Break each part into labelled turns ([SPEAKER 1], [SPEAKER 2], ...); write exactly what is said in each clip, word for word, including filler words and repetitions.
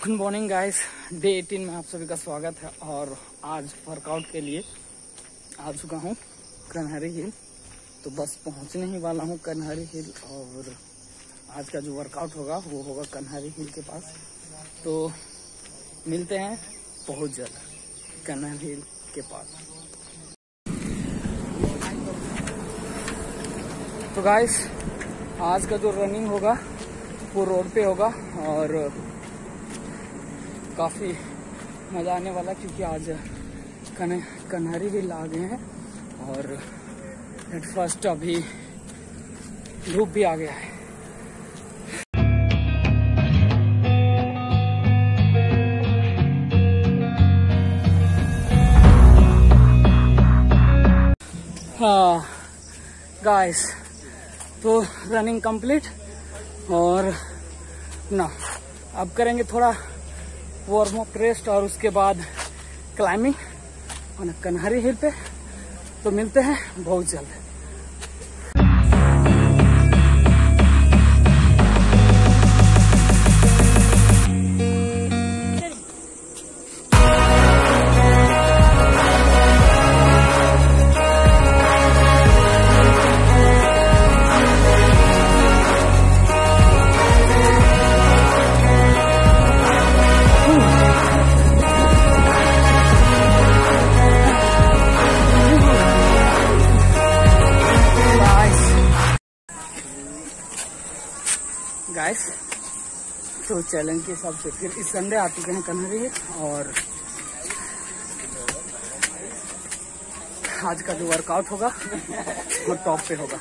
[SPEAKER 1] Good morning guys, day अठारह में आप सभी का स्वागत है। और आज वर्कआउट के लिए आ चुका हूँ कन्हारी हिल। तो बस पहुँचने ही वाला हूँ कन्हारी हिल, और आज का जो वर्कआउट होगा वो होगा कन्हारी हिल के पास। तो मिलते हैं बहुत जल्द कन्हारी हिल के पास। तो गाइस, आज का जो रनिंग होगा वो रोड पे होगा और काफ़ी मज़ा आने वाला, क्योंकि आज कन कन्हारी हिल आ गए हैं और एट फर्स्ट अभी धूप भी आ गया है। हाँ गाइस, तो रनिंग कंप्लीट और ना अब करेंगे थोड़ा वार्म अप रेस्ट और उसके बाद क्लाइंबिंग और कन्हारी हिल पे। तो मिलते हैं बहुत जल्द। गाइस, तो चैलेंज के हिसाब से फिर इस संडे आ चुके हैं कन्हारी हिल, और आज का जो वर्कआउट होगा वो टॉप पे होगा।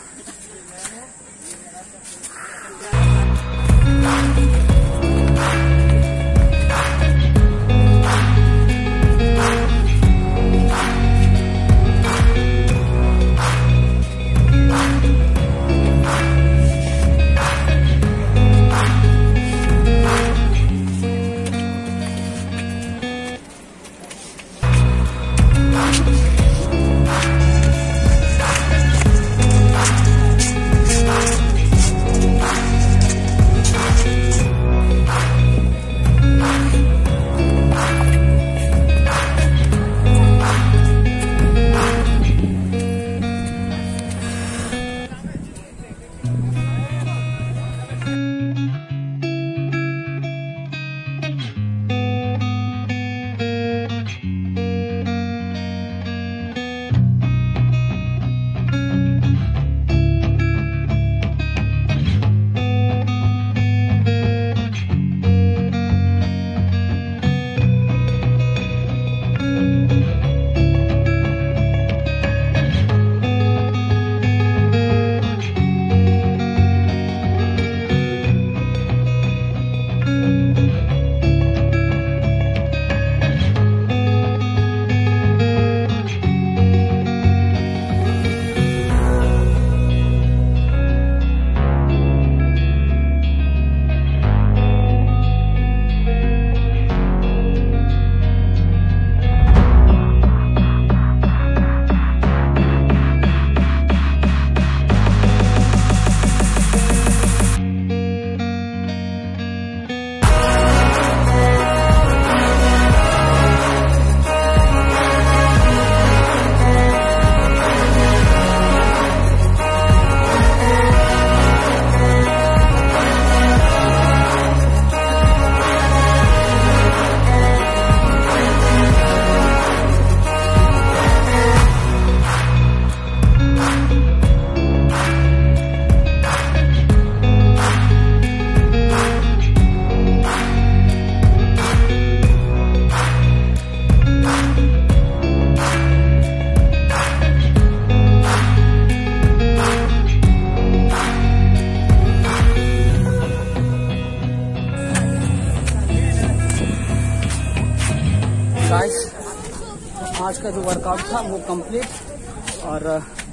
[SPEAKER 1] आज का जो वर्कआउट था वो कंप्लीट, और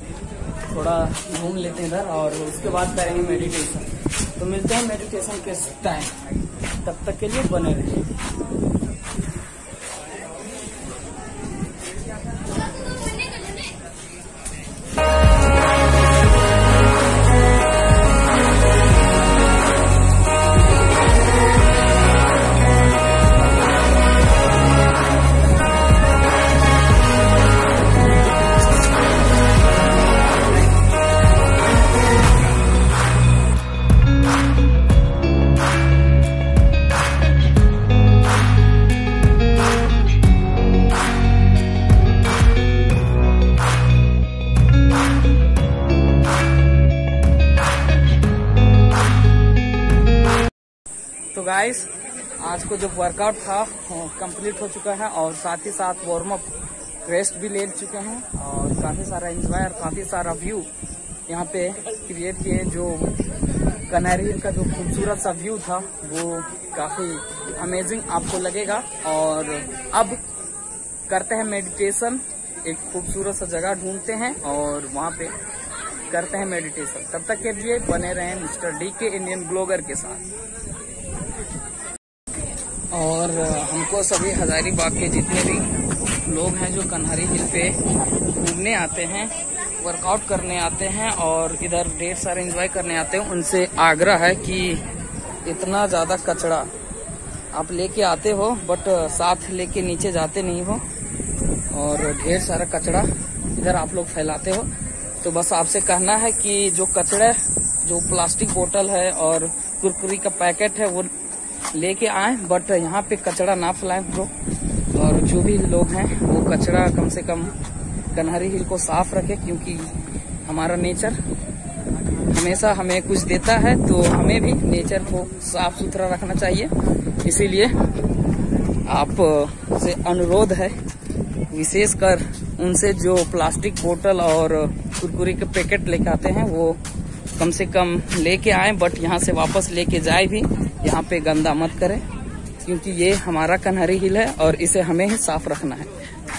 [SPEAKER 1] थोड़ा घूम लेते हैं इधर और उसके बाद करेंगे मेडिटेशन। तो मिलते हैं मेडिटेशन के टाइम, तब तक के लिए बने रहिए। गाइस, आज को जो वर्कआउट था कंप्लीट हो चुका है और साथ ही साथ वार्म अप रेस्ट भी ले चुके हैं और काफी सारा एंजॉय और काफी सारा व्यू यहाँ पे क्रिएट किए। जो कन्हैरी हिल का जो खूबसूरत सा व्यू था वो काफी अमेजिंग आपको लगेगा। और अब करते हैं मेडिटेशन, एक खूबसूरत सा जगह ढूंढते हैं और वहाँ पे करते हैं मेडिटेशन। तब तक के लिए बने रहें mister D K Indian blogger के साथ। और हमको सभी हजारीबाग के जितने भी लोग हैं जो कन्हैरी हिल पे घूमने आते हैं, वर्कआउट करने आते हैं और इधर ढेर सारे एंजॉय करने आते हैं, उनसे आग्रह है कि इतना ज़्यादा कचरा आप लेके आते हो बट साथ लेके नीचे जाते नहीं हो और ढेर सारा कचरा इधर आप लोग फैलाते हो। तो बस आपसे कहना है कि जो कचरा, जो प्लास्टिक बोतल है और कुरकुरी का पैकेट है वो लेके आए बट यहाँ पे कचरा ना फैलाएं ब्रो। और जो भी लोग हैं वो कचरा कम से कम कन्हैरी हिल को साफ रखें, क्योंकि हमारा नेचर हमेशा हमें कुछ देता है तो हमें भी नेचर को साफ सुथरा रखना चाहिए। इसीलिए आप से अनुरोध है विशेषकर उनसे जो प्लास्टिक बोतल और कुरकुरी के पैकेट लेके आते हैं वो कम से कम लेके आए बट यहाँ से वापस लेके जाए भी, यहाँ पे गंदा मत करें, क्योंकि ये हमारा कन्हैरी हिल है और इसे हमें ही साफ रखना है।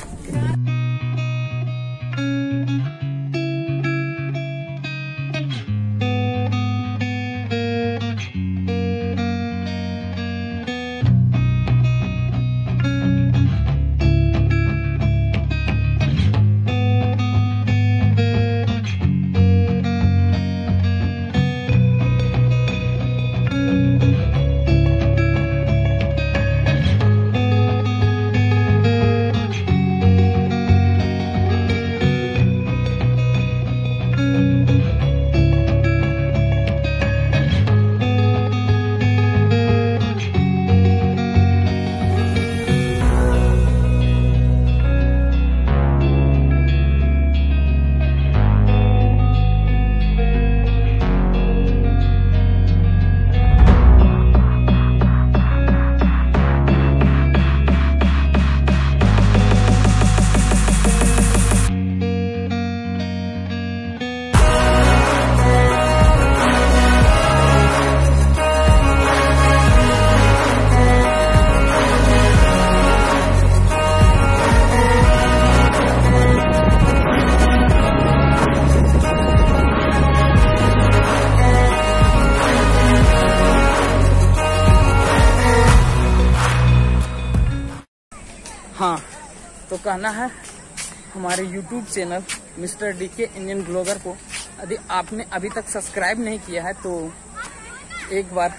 [SPEAKER 1] हाँ, तो कहना है हमारे YouTube channel mister D K Indian blogger को यदि आपने अभी तक सब्सक्राइब नहीं किया है तो एक बार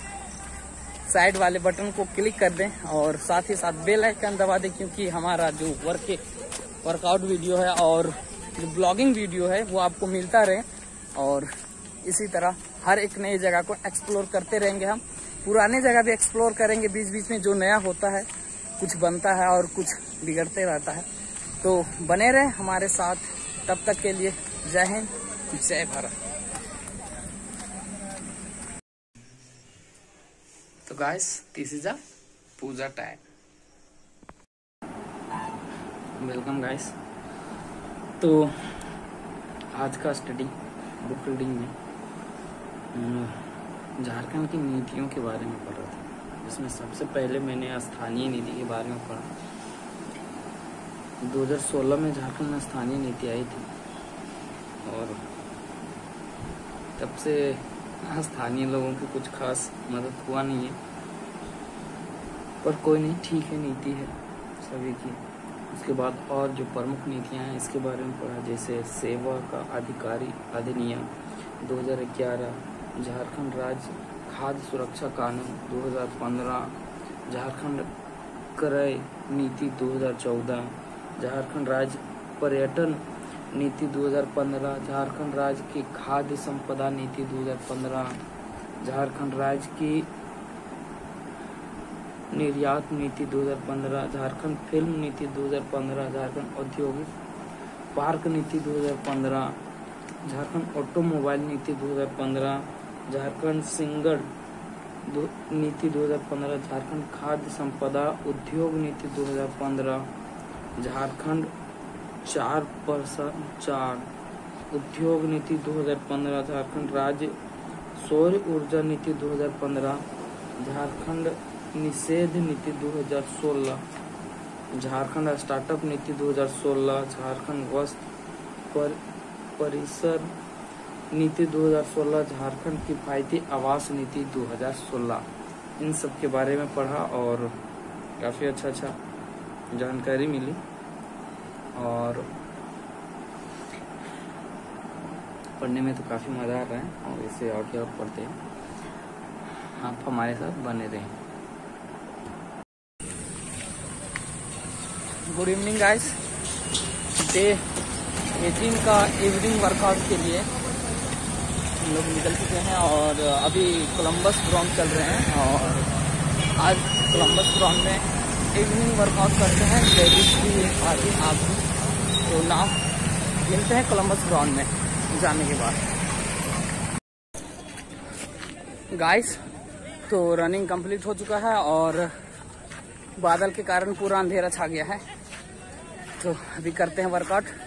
[SPEAKER 1] साइड वाले बटन को क्लिक कर दें और साथ ही साथ बेल आइकन दबा दें, क्योंकि हमारा जो वर्क वर्कआउट वीडियो है और जो ब्लॉगिंग वीडियो है वो आपको मिलता रहे। और इसी तरह हर एक नई जगह को एक्सप्लोर करते रहेंगे। हम पुराने जगह भी एक्सप्लोर करेंगे, बीच बीच में जो नया होता है कुछ बनता है और कुछ बिगड़ते रहता है। तो बने रहे हमारे साथ, तब तक के लिए जय हिंद, जय भारत। तो guys, this is a Puja time. Welcome guys. तो आज का स्टडी बुक रीडिंग में झारखंड की नीतियों के बारे में पढ़ रहा था, जिसमें सबसे पहले मैंने स्थानीय नीति के बारे में पढ़ा। दो हज़ार सोलह में झारखंड में स्थानीय नीति आई थी और तब से स्थानीय लोगों की कुछ खास मदद हुआ नहीं है, पर कोई नहीं, ठीक है, नीति है सभी की। उसके बाद और जो प्रमुख नीतियां हैं इसके बारे में पढ़ा, जैसे सेवा का अधिकारी अधिनियम दो हज़ार ग्यारह, झारखंड राज्य खाद्य सुरक्षा कानून दो हज़ार पंद्रह, झारखंड क्रय नीति दो हज़ार चौदह, झारखंड राज्य पर्यटन नीति दो हज़ार पंद्रह, झारखंड राज्य की खाद्य संपदा नीति दो हज़ार पंद्रह, झारखंड राज्य की निर्यात नीति दो हज़ार पंद्रह, झारखंड फिल्म नीति दो हज़ार पंद्रह, झारखंड औद्योगिक पार्क नीति दो हज़ार पंद्रह, झारखंड ऑटोमोबाइल नीति दो हज़ार पंद्रह, झारखंड सिंगल नीति दो हज़ार पंद्रह, झारखंड खाद्य संपदा उद्योग नीति दो हज़ार पंद्रह, झारखंड चार परसेंट चार उद्योग नीति दो हज़ार पंद्रह, झारखंड राज्य सौर ऊर्जा नीति दो हज़ार पंद्रह, झारखंड निषेध नीति दो हज़ार सोलह, झारखंड स्टार्टअप नीति दो हज़ार सोलह, झारखंड वस्त्र पर परिसर नीति दो हज़ार सोलह, झारखंड किफायती आवास नीति दो हज़ार सोलह। इन सब के बारे में पढ़ा और काफ़ी अच्छा अच्छा जानकारी मिली। और पढ़ने में तो काफ़ी मज़ा आ रहा है और इसे और क्या पढ़ते हैं, आप हमारे साथ बने रहें। गुड इवनिंग गाइस, डे अठारह का इवनिंग वर्कआउट के लिए हम लोग निकल चुके हैं और अभी कोलंबस ग्राउंड चल रहे हैं और आज कोलंबस ग्राउंड में इवनिंग वर्कआउट करते हैं। लेडीज भी आगे आप भी, तो नाम मिलते हैं कोलंबस ग्राउंड में जाने के बाद। गाइस तो रनिंग कंप्लीट हो चुका है और बादल के कारण पूरा अंधेरा छा गया है, तो अभी करते हैं वर्कआउट।